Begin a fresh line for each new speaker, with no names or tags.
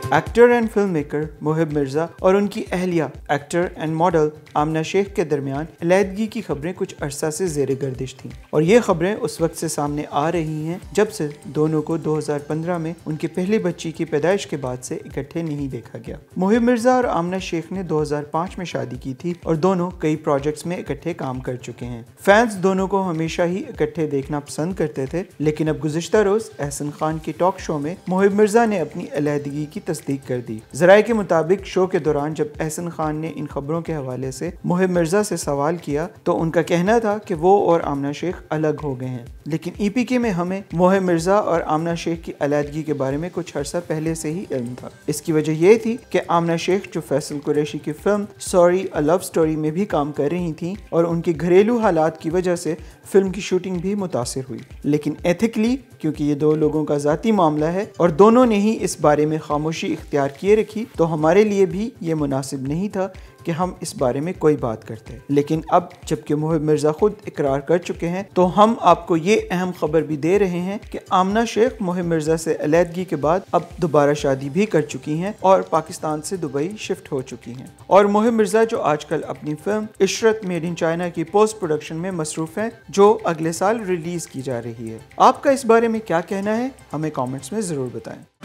Actor and film maker Mohib Mirza और उनकी अहलिया actor and model Amna Sheikh के दरमियान अलहदगी की खबरें कुछ अरसा से ज़ेर गर्दिश थीं और ये खबरें उस वक्त से सामने आ रही हैं जब से दोनों को 2015 में उनके पहले बच्ची की पैदाइश के बाद से इकट्ठे नहीं देखा गया। मोहिब मिर्जा और आमना शेख ने 2005 में शादी की थी और दोनों कई प्रोजेक्ट्स में इकट्ठे काम कर चुके हैं। फैंस दोनों को हमेशा ही इकट्ठे देखना पसंद करते थे, लेकिन अब गुज़िश्ता रोज एहसन खान की टॉक शो में मोहिब मिर्जा ने अपनी अलहदगी की तस्दीक कर दी। ज़राए के मुताबिक शो के दौरान जब एहसन खान ने इन खबरों के हवाले से मोहिब मिर्जा से सवाल किया तो उनका कहना था कि वो और आमना शेख अलग हो गए हैं, लेकिन ईपीके में हमें मोहिब मिर्जा और आमना शेख की अलहदगी के बारे में कुछ अर्सा पहले से ही इल्म था। इसकी वजह यह थी कि आमना शेख जो फैसल कुरैशी की film sorry a love story में भी काम कर रही थी और उनके घरेलू हालात की वजह से फिल्म की शूटिंग भी मुतासिर हुई, लेकिन एथिकली क्योंकि ये दो लोगों का ज़ाती मामला है और दोनों ने ही इस बारे में खामोशी इख्तियार किए रखी, तो हमारे लिए भी ये मुनासिब नहीं था कि हम इस बारे में कोई बात करते। लेकिन अब जबकि मोहिब मिर्जा खुद इकरार कर चुके हैं तो हम आपको ये अहम खबर भी दे रहे हैं कि आमना शेख मोहिब मिर्जा से अलहदगी के बाद अब दोबारा शादी भी कर चुकी हैं और पाकिस्तान से दुबई शिफ्ट हो चुकी हैं। और मोहिब मिर्जा जो आजकल अपनी film Ishrat made in China की पोस्ट प्रोडक्शन में मसरूफ हैं, जो अगले साल रिलीज की जा रही है। आपका इस बारे में क्या कहना है, हमें कॉमेंट्स में ज़रूर बताएं।